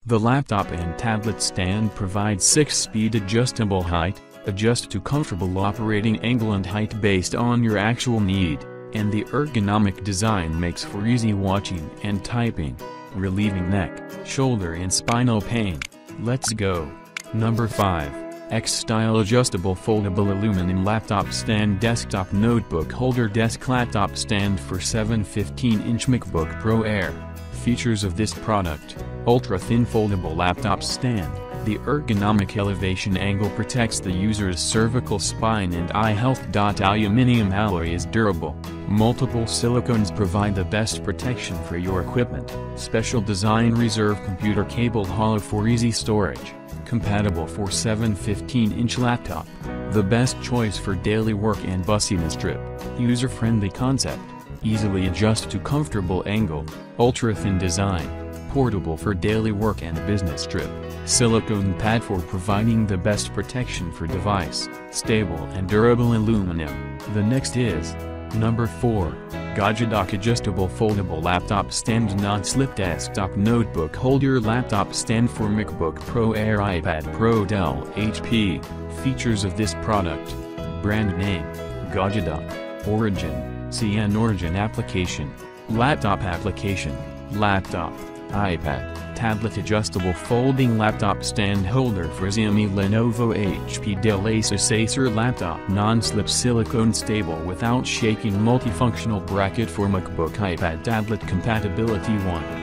The laptop and tablet stand provides 6-speed adjustable height, adjust to comfortable operating angle and height based on your actual need, and the ergonomic design makes for easy watching and typing, relieving neck, shoulder and spinal pain. Let's go. Number 5. X-Style Adjustable Foldable Aluminum Laptop Stand Desktop Notebook Holder Desk Laptop Stand for 7/15-inch MacBook Pro Air. Features of this product: ultra-thin foldable laptop stand. The ergonomic elevation angle protects the user's cervical spine and eye health. Aluminum alloy is durable. Multiple silicones provide the best protection for your equipment. Special design reserve computer cable hollow for easy storage. Compatible for 7/15-inch laptop. The best choice for daily work and bussiness trip. User-friendly concept. Easily adjust to comfortable angle. Ultra-thin design. Portable for daily work and business trip. Silicone pad for providing the best protection for device. Stable and durable aluminum. The next is number 4. Gajadoc Adjustable Foldable Laptop Stand Non-Slip Desktop Notebook Holder Laptop Stand for MacBook Pro Air iPad Pro Dell HP. Features of this product: brand name, Gajadoc. Origin, CN Origin application. Laptop application, laptop, iPad, tablet adjustable folding laptop stand holder for Xiaomi Lenovo HP Dell Asus Acer laptop non-slip silicone stable without shaking multifunctional bracket for MacBook iPad tablet compatibility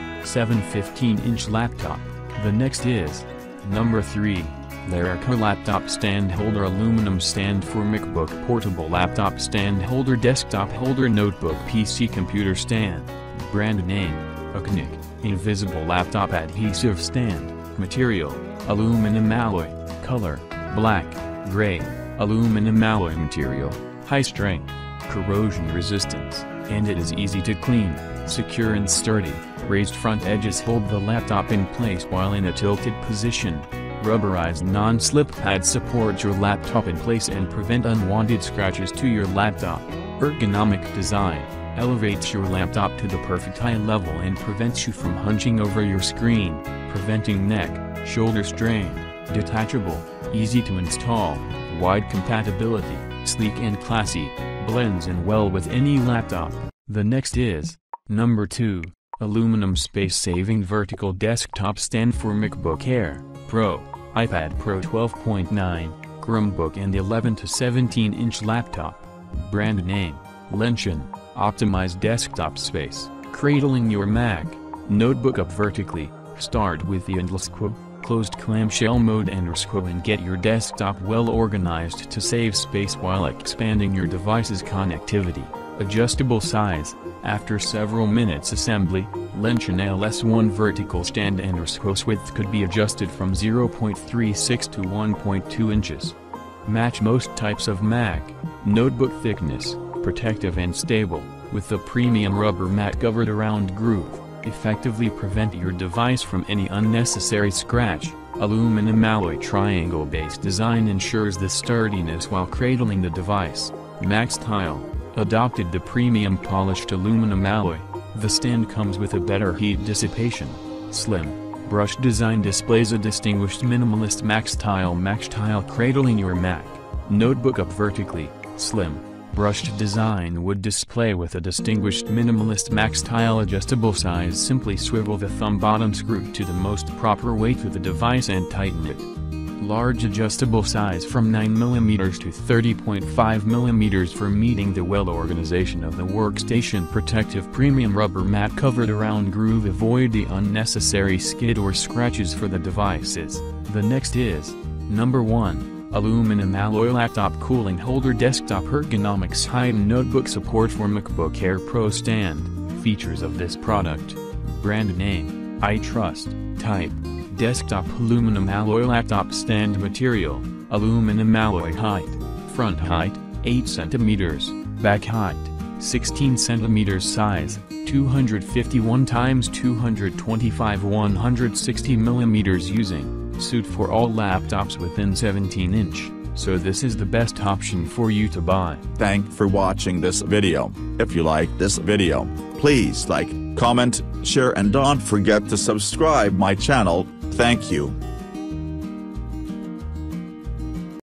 7/15-inch laptop. The next is number 3. Lyrica Laptop Stand Holder Aluminum Stand for MacBook Portable Laptop Stand Holder Desktop Holder Notebook PC Computer Stand. Brand name, Aconic. Invisible laptop adhesive stand. Material, aluminum alloy. Color, black, gray. Aluminum alloy material, high strength, corrosion resistance, and it is easy to clean, secure and sturdy. Raised front edges hold the laptop in place while in a tilted position. Rubberized non-slip pads support your laptop in place and prevent unwanted scratches to your laptop. Ergonomic design elevates your laptop to the perfect eye level and prevents you from hunching over your screen, preventing neck, shoulder strain. Detachable, easy to install, wide compatibility, sleek and classy, blends in well with any laptop. The next is number 2. Aluminum Space-Saving Vertical Desktop Stand for MacBook Air, Pro, iPad Pro 12.9, Chromebook and 11 to 17-inch laptop. Brand name, Lenshin. Optimize desktop space, cradling your Mac, notebook up vertically. Start with the endless closed clamshell mode and and get your desktop well organized to save space while expanding your device's connectivity. Adjustable size. After several minutes assembly, Lenshin LS1 vertical stand and width could be adjusted from 0.36 to 1.2 inches. Match most types of Mac. Notebook thickness, protective and stable, with the premium rubber mat covered around groove. Effectively prevent your device from any unnecessary scratch. Aluminum alloy triangle-based design ensures the sturdiness while cradling the device. MagStyle adopted the premium polished aluminum alloy. The stand comes with a better heat dissipation. Slim, brushed design displays a distinguished minimalist MagStyle cradling your Mac. Notebook up vertically. Slim, brushed design would display with a distinguished minimalist MagStyle adjustable size. Simply swivel the thumb bottom screw to the most proper weight of the device and tighten it. Large adjustable size from 9mm to 30.5mm for meeting the well organization of the workstation. Protective premium rubber mat covered around groove. Avoid the unnecessary skid or scratches for the devices. The next is number 1. Aluminum alloy laptop cooling holder desktop ergonomics height and notebook support for MacBook Air Pro stand. Features of this product. Brand name, I Trust. Type, desktop aluminum alloy laptop stand. Material, aluminum alloy. Height, front height, 8 cm, back height, 16 cm. Size, 251 x 225 160 mm. Using, suit for all laptops within 17-inch, so this is the best option for you to buy. Thanks for watching this video. If you like this video, please like, comment, share and don't forget to subscribe my channel. Thank you.